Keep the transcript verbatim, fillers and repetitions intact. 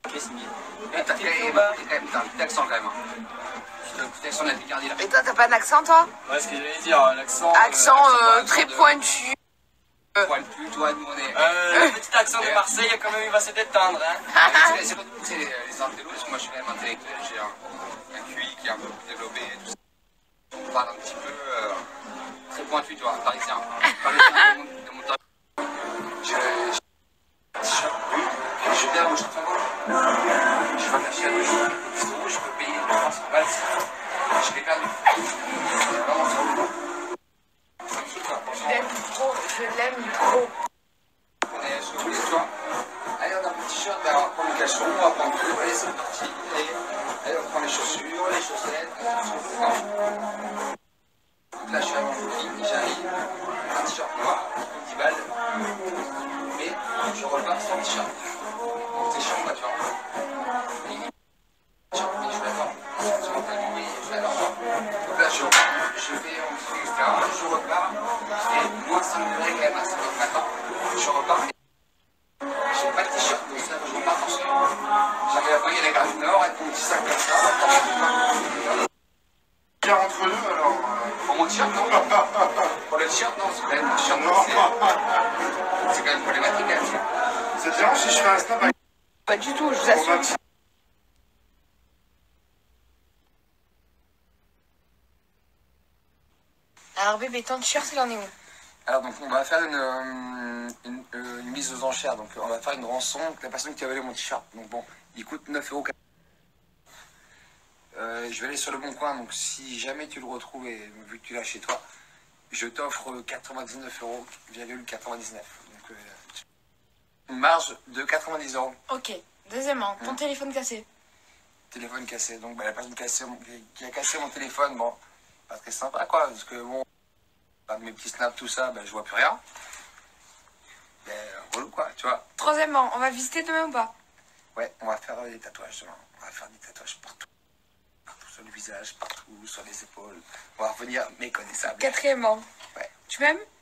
Qu'est-ce qu'il y a? T'as quand même d'accent quand même. T'as un petit accent de la Picardie là. Et toi, t'as pas d'accent, toi? Ouais, ce que j'allais dire, l'accent. Accent euh, très pointu. Pointu, toi, nous on est. Euh, le petit accent de Marseille, quand même, il va se détendre. Hein. C'est les, les intellos, parce que moi je suis quand même intellectuel, j'ai un, un Q I qui est un peu plus développé et tout ça. On parle un petit peu euh, très pointu, tu vois, parisien. Parisien de mon, de mon temps. Je. Je suis bien, moi je suis favori. Je vois que la chienne, je peux payer trois cents balles. Je l'ai perdu. C'est vraiment trop. Je l'aime trop, je l'aime trop. On est sur les toits. Allez, on a un petit t-shirt, ben, on va prendre le caleçon, on va prendre tout. Allez, c'est parti. Allez, allez, on prend les chaussures, les chaussettes, tout. Donc là, je suis à mon booking, j'arrive, un t-shirt noir, dix balles. Mais je repars sans t-shirt. Donc c'est chiant, quoi, tu vois. Et, mais je suis d'accord. Je suis allumé, je suis d'accord. Donc là, je repars, je vais en dessous, et cetera. Je repars, et moins cinq degrés quand même à cinq heures du matin. Je repars. J'ai pas de t-shirt, donc ça, je repars en ski. J'arrive à payer la gare du Nord avec mon petit sac comme ça. Bien entre deux alors. Pour mon t-shirt, non. Pour le t-shirt, non, c'est quand même un t-shirt. C'est quand même problématique, quand même. Ça te dérange si je fais un snap avec... Pas du tout, je vous assure. Alors bébé, ton t-shirt, il en est où? Alors donc on va faire une, euh, une, euh, une mise aux enchères, donc on va faire une rançon de la personne qui a volé mon t-shirt. Donc bon, il coûte neuf euros. Euh, je vais aller sur le bon coin, donc si jamais tu le retrouves et vu que tu l'as chez toi, je t'offre quatre-vingt-dix-neuf euros virgule quatre-vingt-dix-neuf. Donc euh, une marge de quatre-vingt-dix euros. Ok. Deuxièmement, ton Hum. téléphone cassé. Téléphone cassé, donc bah, la personne cassé, qui a cassé mon téléphone, bon, pas très sympa quoi, parce que bon, mes petits snaps, tout ça, bah, je vois plus rien. Mais relou quoi, tu vois. Troisièmement, on va visiter demain ou pas? Ouais, on va faire des tatouages demain. On va faire des tatouages partout. Partout sur le visage, partout sur les épaules. On va revenir méconnaissable. Quatrièmement, Ouais. tu m'aimes?